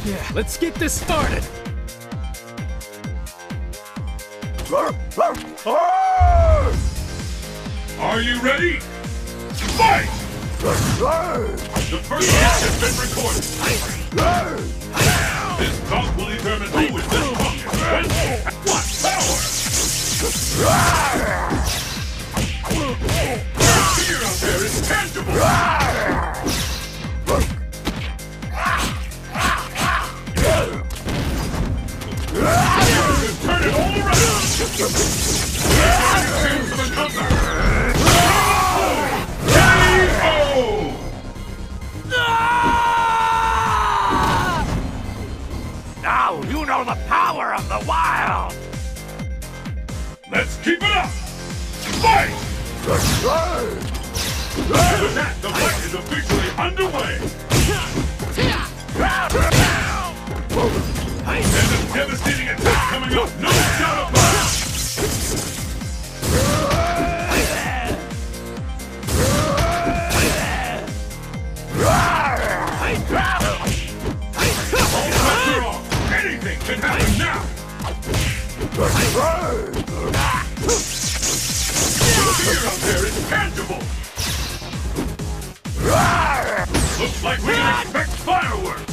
Yeah, let's get this started. Are you ready? Fight! The first hit has been recorded. This bout will determine who is the strongest and what power. Your fear out there is tangible. Turn it all around. Chance of a comeback. Now you know the power of the wild! Let's keep it up! Fight! With that, the fight is officially underway! There's a devastating attack coming up, no doubt about it! Anything can happen now! The fear out there is tangible! Looks like we can expect fireworks!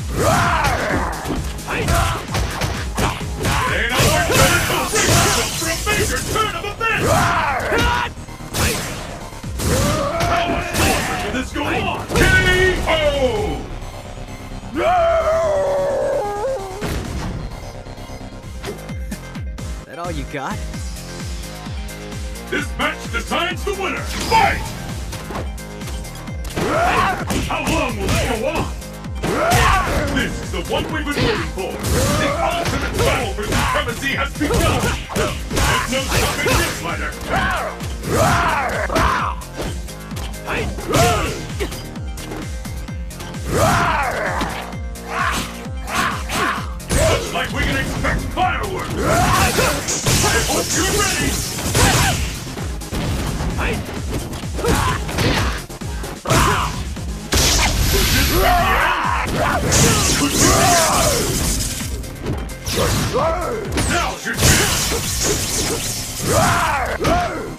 They know we're ready to brace ourselves for a major turn of events! How much longer can this go on? KO! That all you got? This match decides the winner! Fight! How long will this go on? This is the one we've been waiting for! The ultimate battle for supremacy has begun! There's no stopping this fighter! Looks like we can expect fireworks! I hope you're ready! Could this be the end? Now's your chance!